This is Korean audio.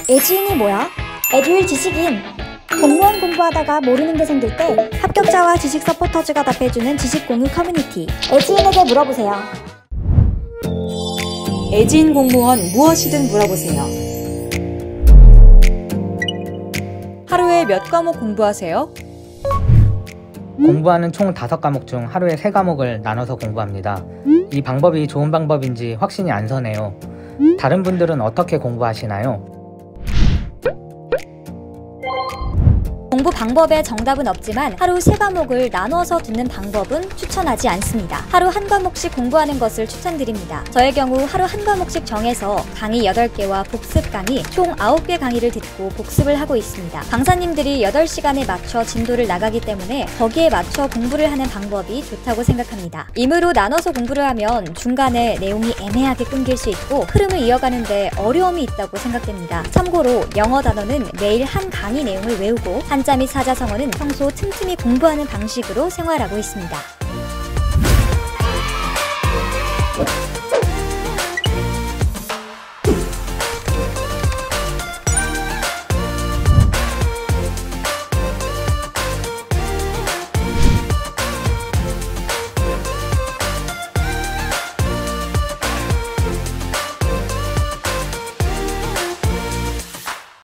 에지인이 뭐야? 에듀윌 지식인! 공무원 공부하다가 모르는 게 생길 때 합격자와 지식 서포터즈가 답해주는 지식 공유 커뮤니티 에지인에게 물어보세요. 에지인 공무원 무엇이든 물어보세요. 하루에 몇 과목 공부하세요? 공부하는 총 5과목 중 하루에 3과목을 나눠서 공부합니다. 이 방법이 좋은 방법인지 확신이 안 서네요. 다른 분들은 어떻게 공부하시나요? 공부 방법에 정답은 없지만 하루 3과목을 나눠서 듣는 방법은 추천하지 않습니다. 하루 한 과목씩 공부하는 것을 추천드립니다. 저의 경우 하루 한 과목씩 정해서 강의 8개와 복습 강의 총 9개 강의를 듣고 복습을 하고 있습니다. 강사님들이 8시간에 맞춰 진도를 나가기 때문에 거기에 맞춰 공부를 하는 방법이 좋다고 생각합니다. 임으로 나눠서 공부를 하면 중간에 내용이 애매하게 끊길 수 있고 흐름을 이어가는데 어려움이 있다고 생각됩니다. 참고로 영어 단어는 매일 한 강의 내용을 외우고 한자 및 사자성어는 평소 틈틈이 공부하는 방식으로 생활하고 있습니다.